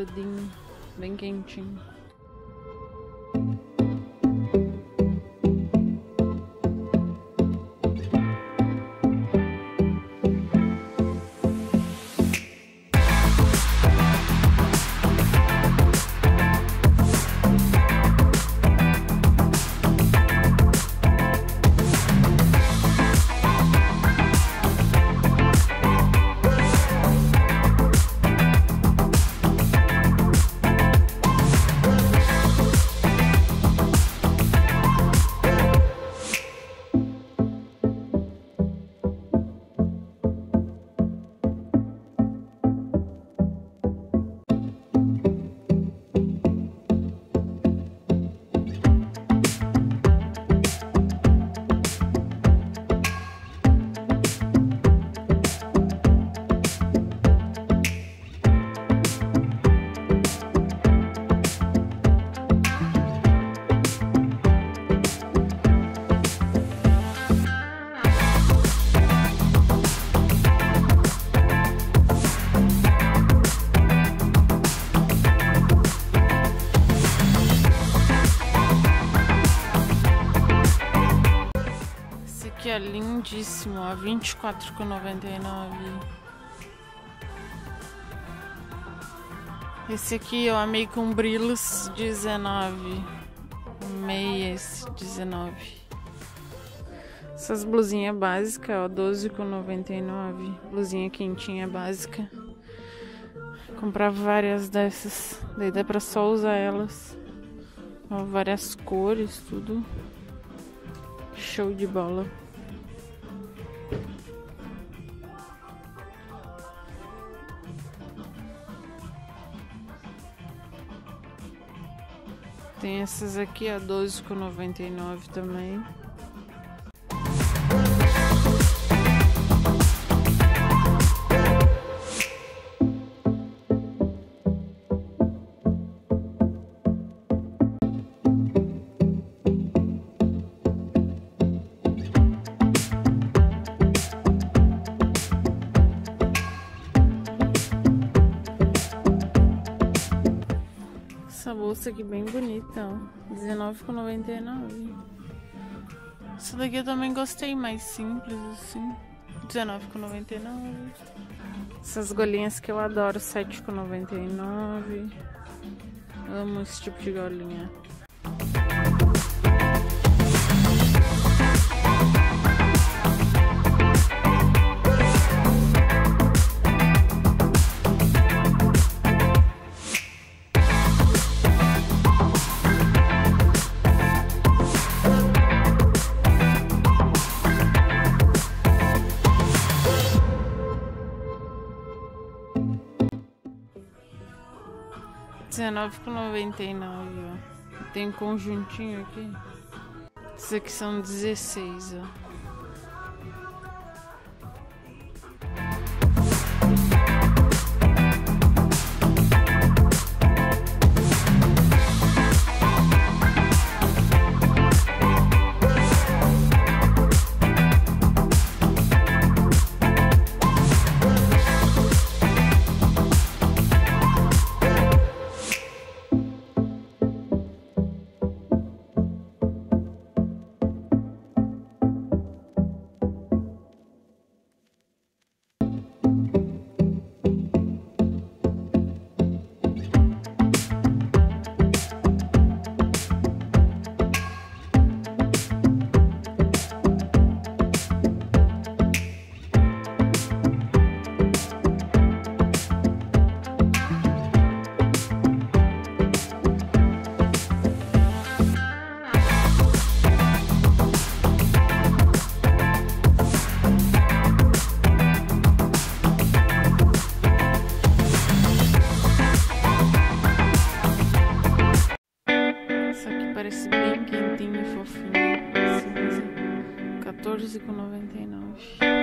veludinho, bem quentinho. Que é lindíssimo, ó, R$24,99. Esse aqui eu amei com brilhos, 19. Amei esse, 19. Essas blusinhas básicas, ó, R$12,99. Blusinha quentinha básica. Comprar várias dessas, daí dá pra só usar elas. Ó, várias cores, tudo. Show de bola. Tem essas aqui a R$12,99 também. Essa bolsa aqui bem bonita, ó, R$19,99. Essa daqui eu também gostei, mais simples assim, R$19,99. Essas golinhas que eu adoro, R$7,99. Amo esse tipo de golinha. R$19,99, ó. Tem um conjuntinho aqui. Esses aqui são 16, ó. Parece bem quentinho e fofinho. R$14,99.